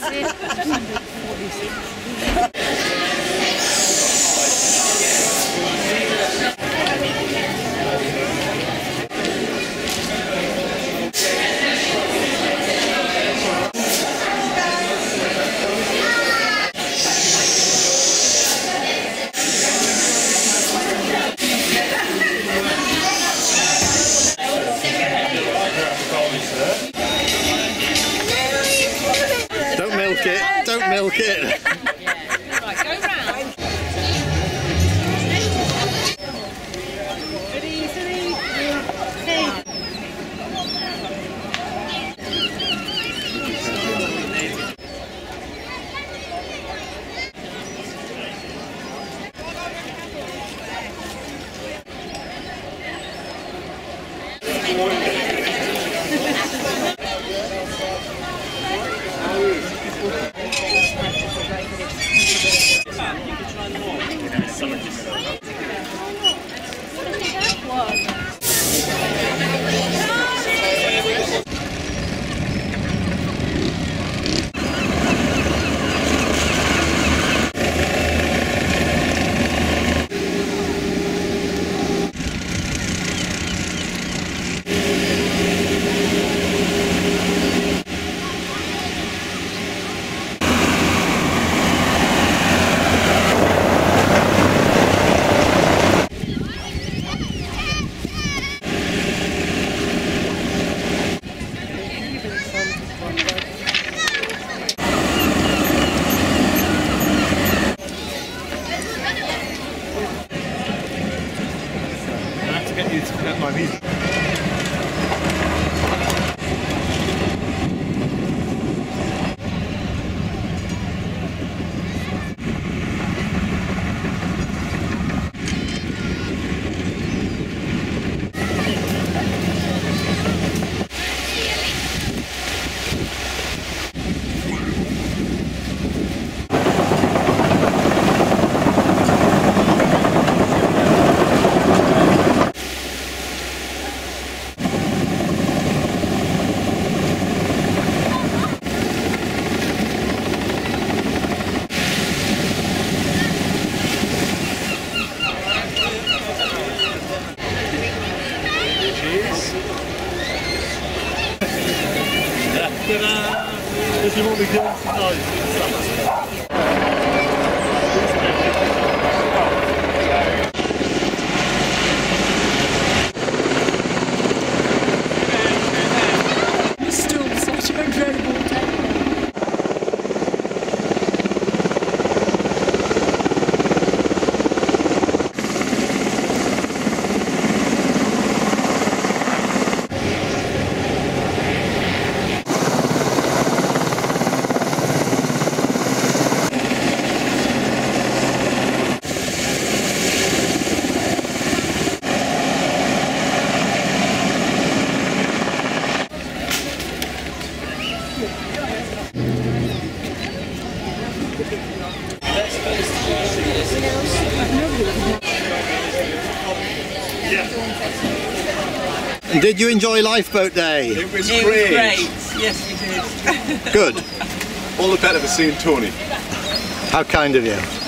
Don't milk it, don't milk it. Right, go round. Get you to forget my music. Does you want me to do tonight? Still such an incredible day. And did you enjoy Lifeboat Day? It was It great. was great. Yes, we did. Good. All the better for seeing Tony. How kind of you.